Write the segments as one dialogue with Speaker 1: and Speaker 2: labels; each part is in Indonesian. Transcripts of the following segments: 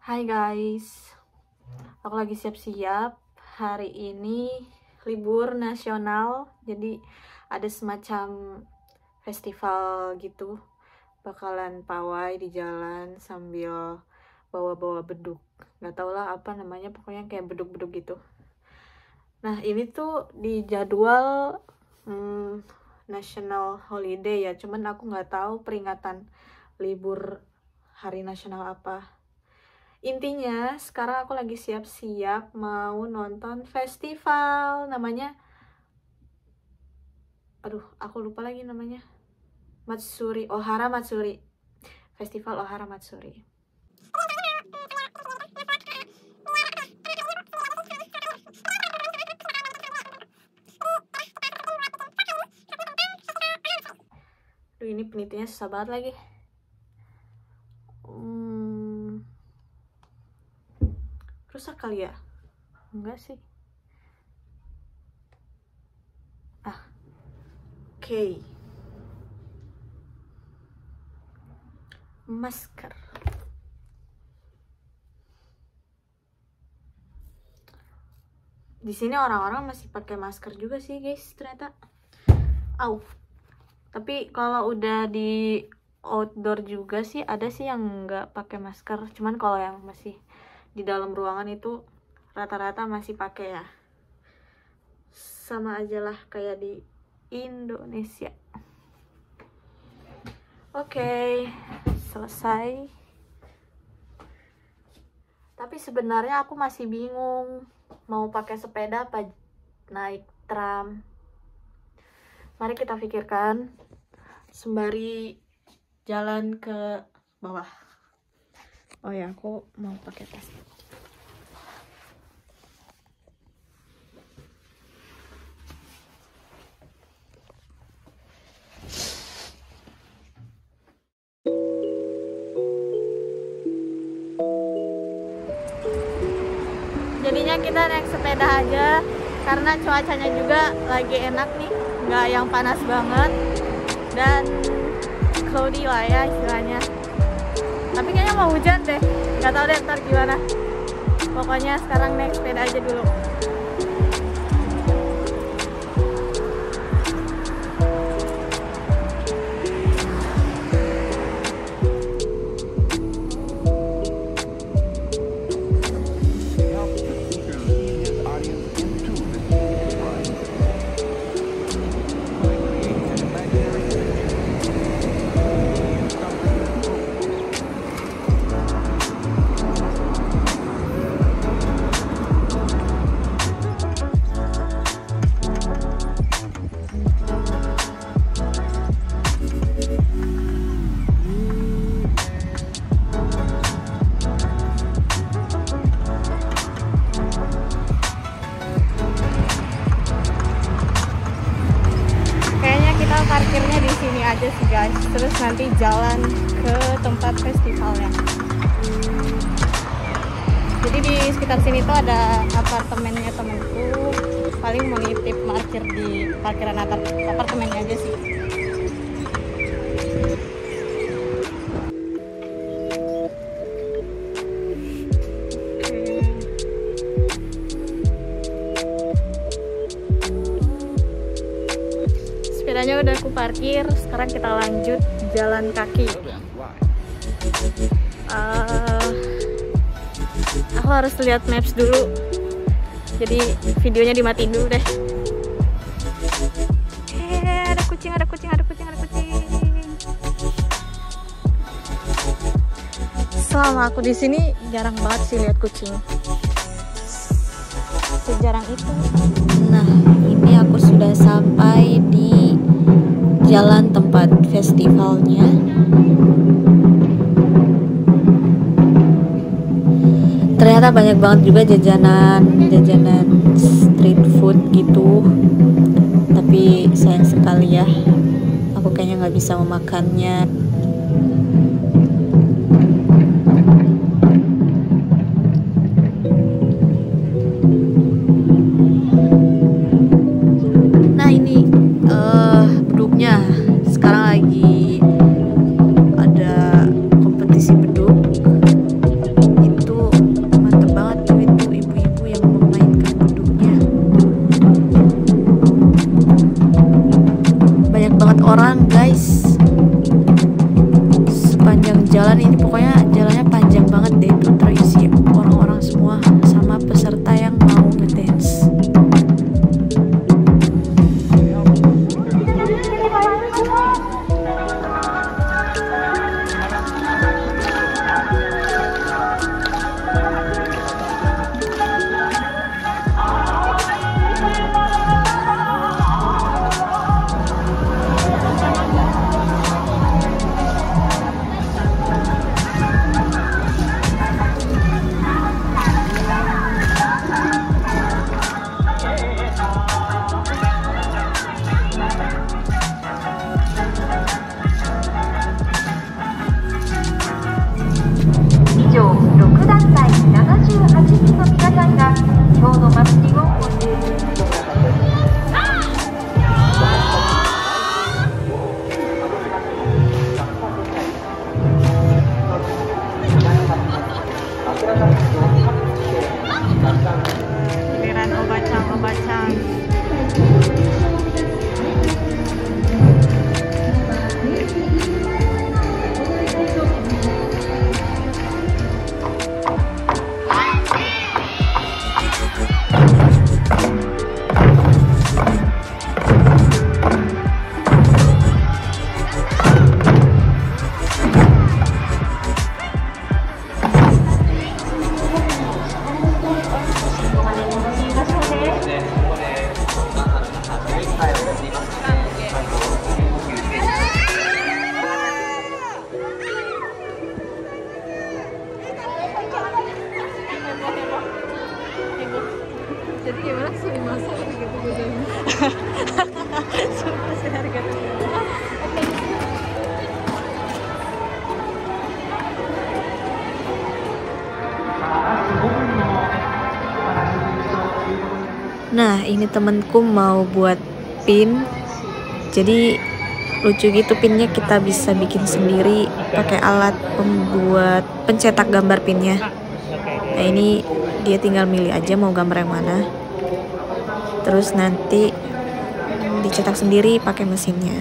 Speaker 1: Hai guys, aku lagi siap-siap. Hari ini libur nasional, jadi ada semacam festival gitu. Bakalan pawai di jalan sambil bawa-bawa beduk. Gak tau lah apa namanya, pokoknya kayak beduk-beduk gitu. Nah ini tuh di jadwal national holiday ya, cuman aku gak tahu peringatan libur hari nasional apa. Intinya sekarang aku lagi siap-siap mau nonton festival namanya, aduh aku lupa lagi namanya, Matsuri, Ohara Matsuri, Festival Ohara Matsuri. Aduh ini penitinya susah banget lagi. Rusak kali ya? Enggak sih. Oke. Masker. Di sini orang-orang masih pakai masker juga sih guys ternyata. Tapi kalau udah di outdoor juga sih ada sih yang nggak pakai masker. Cuman kalau yang masih di dalam ruangan itu rata-rata masih pakai ya. Sama aja lah kayak di Indonesia. Oke, selesai. Tapi sebenarnya aku masih bingung mau pakai sepeda apa naik tram. Mari kita pikirkan sembari jalan ke bawah. Oh ya, aku mau pakai tas. Jadinya kita naik sepeda aja karena cuacanya juga lagi enak nih, nggak yang panas banget dan cloudy lah ya istilahnya. Tapi kayaknya mau hujan deh, nggak tahu deh ntar gimana. Pokoknya sekarang naik sepeda aja dulu. Parkirnya di sini aja sih guys, terus nanti jalan ke tempat festivalnya. Jadi di sekitar sini tuh ada apartemennya temenku, paling mau nitip parkir di parkiran apartemennya aja sih. Sepedanya udah aku parkir, sekarang kita lanjut jalan kaki. Aku harus lihat maps dulu, jadi videonya dimatiin dulu deh. Ada kucing. Selama aku di sini jarang banget sih lihat kucing. Sejarang itu. Nah, ini aku sudah sampai di jalan tempat festivalnya. Ternyata banyak banget juga jajanan street food gitu. Tapi sayang sekali ya, aku kayaknya nggak bisa memakannya. Nah ini beduknya sekarang lagi ada kompetisi beduk. Itu banget orang guys. Sepanjang jalan ini pokoknya jalannya panjang banget deh, itu terisi orang-orang semua sama peserta yang mau ngedance. Giliran obacang. Jadi gimana sih masak gitu bedanya? Sumpah sih harga. Nah, ini temenku mau buat pin. Jadi lucu gitu pinnya, kita bisa bikin sendiri pakai alat pembuat pencetak gambar pinnya. Nah, ini dia tinggal milih aja mau gambar yang mana. Terus nanti dicetak sendiri pakai mesinnya.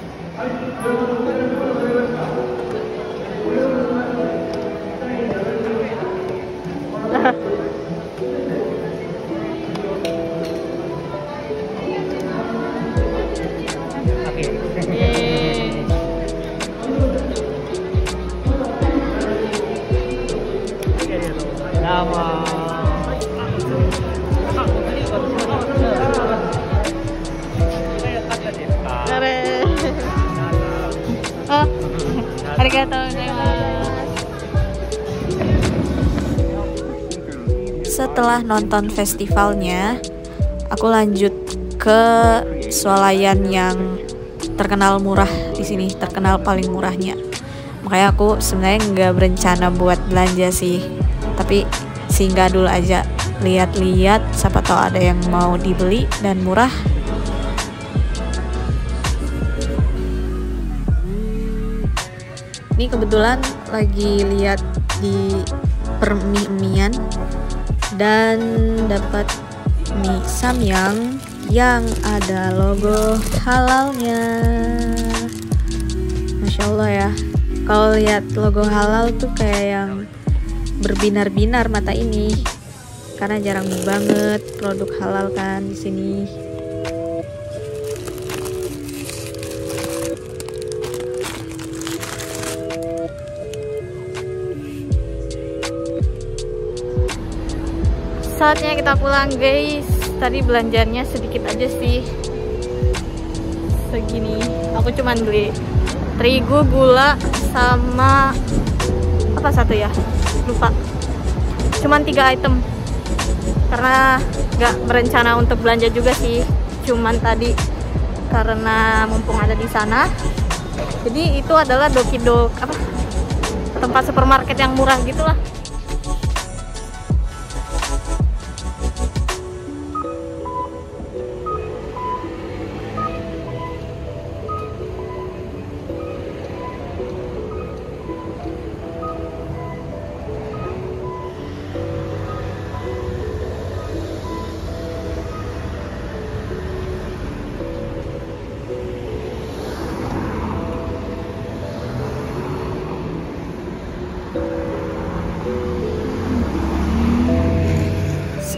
Speaker 1: Setelah nonton festivalnya, aku lanjut ke swalayan yang terkenal murah di sini, terkenal paling murahnya. Makanya aku sebenarnya nggak berencana buat belanja sih, tapi singgah dulu aja, lihat-lihat, siapa tahu ada yang mau dibeli dan murah. Ini kebetulan lagi lihat di permie-mian dan dapat mie samyang yang ada logo halalnya. Masya Allah ya, kalau lihat logo halal tuh kayak yang berbinar-binar mata ini, karena jarang banget produk halal kan di sini. Saatnya kita pulang guys. Tadi belanjanya sedikit aja sih, segini. Aku cuman beli terigu, gula, sama apa satu ya, lupa. Cuman 3 item, karena gak berencana untuk belanja juga sih. Cuman tadi karena mumpung ada di sana, jadi itu adalah doki-dok, apa, tempat supermarket yang murah gitulah.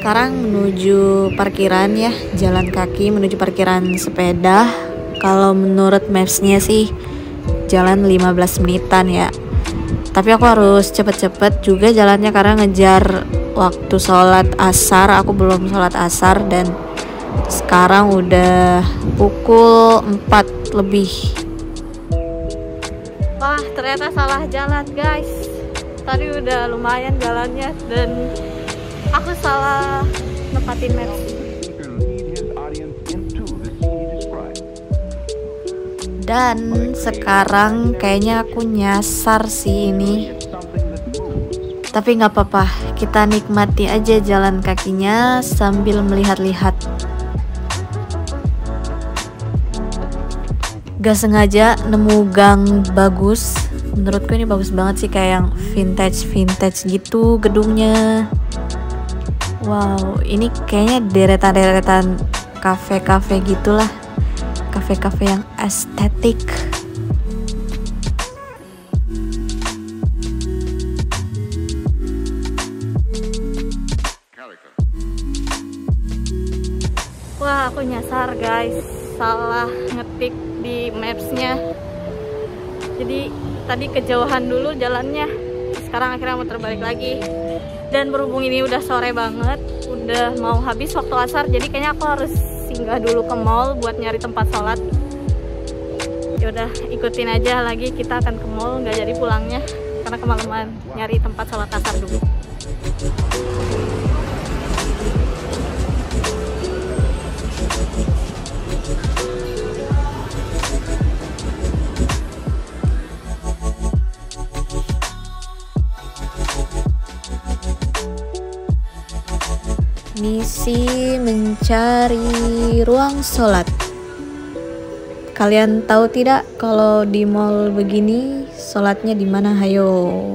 Speaker 1: sekarang menuju parkiran ya, jalan kaki menuju parkiran sepeda. Kalau menurut mapsnya sih jalan 15 menitan ya, tapi aku harus cepet-cepet juga jalannya karena ngejar waktu sholat asar. Aku belum sholat asar dan sekarang udah pukul 4 lebih. Wah, ternyata salah jalan guys. Tadi udah lumayan jalannya dan aku salah nempatin maps. Dan sekarang kayaknya aku nyasar sih ini. Tapi nggak apa-apa, kita nikmati aja jalan kakinya sambil melihat-lihat. Gak sengaja nemu gang bagus. Menurutku ini bagus banget sih, kayak yang vintage gitu gedungnya. Wow, ini kayaknya deretan-deretan kafe-kafe gitulah. Kafe-kafe yang estetik. Wah, aku nyasar guys, salah ngetik di mapsnya. Jadi tadi kejauhan dulu jalannya, sekarang akhirnya mau terbalik lagi. Dan berhubung ini udah sore banget, udah mau habis waktu asar, jadi kayaknya aku harus singgah dulu ke mall buat nyari tempat sholat. Yaudah, ikutin aja lagi, kita akan ke mall, nggak jadi pulangnya karena kemalaman nyari tempat sholat asar dulu. Misi mencari ruang sholat. Kalian tahu tidak kalau di mall begini sholatnya di mana? Hayo.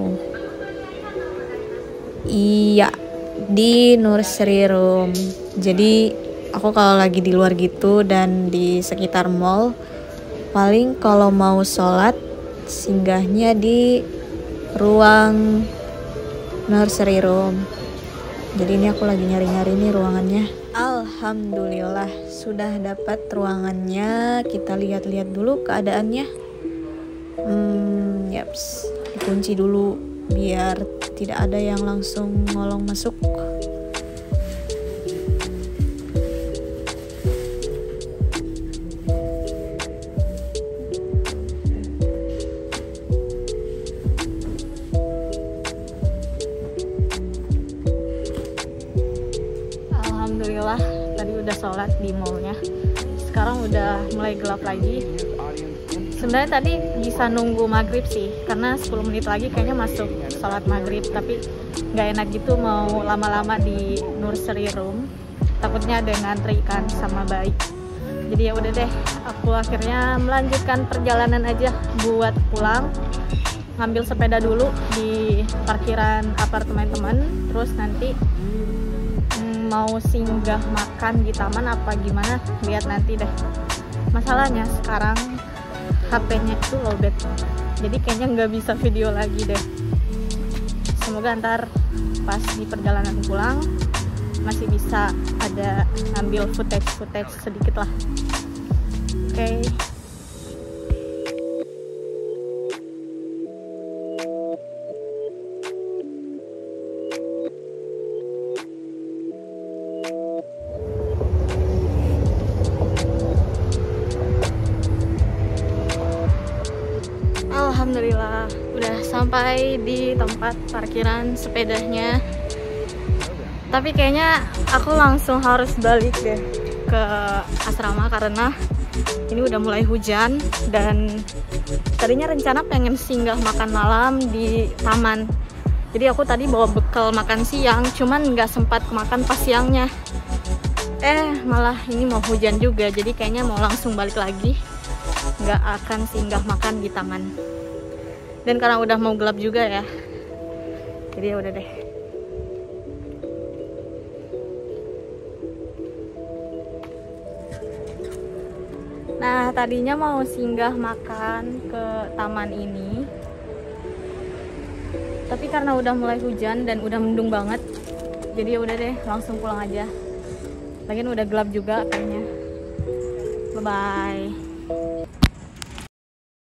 Speaker 1: Iya, di nursery room. Jadi aku kalau lagi di luar gitu dan di sekitar mall, paling kalau mau sholat singgahnya di ruang nursery room. Jadi ini aku lagi nyari-nyari nih ruangannya. Alhamdulillah sudah dapat ruangannya. Kita lihat-lihat dulu keadaannya. Yaps, dikunci dulu biar tidak ada yang langsung ngolong masuk. Alhamdulillah tadi udah sholat di mallnya. Sekarang udah mulai gelap lagi. Sebenarnya tadi bisa nunggu maghrib sih, karena 10 menit lagi kayaknya masuk sholat maghrib. Tapi nggak enak gitu mau lama-lama di nursery room, takutnya ada yang ngantri kan sama bayi. Jadi ya udah deh, aku akhirnya melanjutkan perjalanan aja buat pulang. Ngambil sepeda dulu di parkiran apartemen teman, terus nanti mau singgah makan di taman apa gimana, lihat nanti deh. Masalahnya sekarang HP-nya itu lowbat, jadi kayaknya nggak bisa video lagi deh. Semoga ntar pas di perjalanan pulang masih bisa ada ngambil footage sedikit lah. Oke. Alhamdulillah udah sampai di tempat parkiran sepedanya. Tapi kayaknya aku langsung harus balik deh ke asrama karena ini udah mulai hujan. Dan tadinya rencana pengen singgah makan malam di taman. Jadi aku tadi bawa bekal makan siang, cuman nggak sempat makan pas siangnya. Malah ini mau hujan juga, jadi kayaknya mau langsung balik lagi. Nggak akan singgah makan di taman. Dan karena udah mau gelap juga ya, jadi ya udah deh. Nah, tadinya mau singgah makan ke taman ini, tapi karena udah mulai hujan dan udah mendung banget, jadi ya udah deh, langsung pulang aja. Lagian udah gelap juga kayaknya. Bye bye.